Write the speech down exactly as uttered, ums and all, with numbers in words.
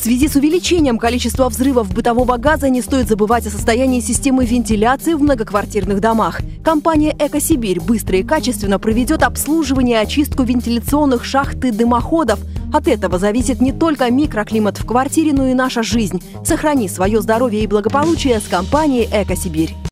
связи с увеличением количества взрывов бытового газа не стоит забывать о состоянии системы вентиляции в многоквартирных домах. Компания «Экосибирь» быстро и качественно проведет обслуживание и очистку вентиляционных шахт и дымоходов. От этого зависит не только микроклимат в квартире, но и наша жизнь. Сохрани свое здоровье и благополучие с компанией «Экосибирь».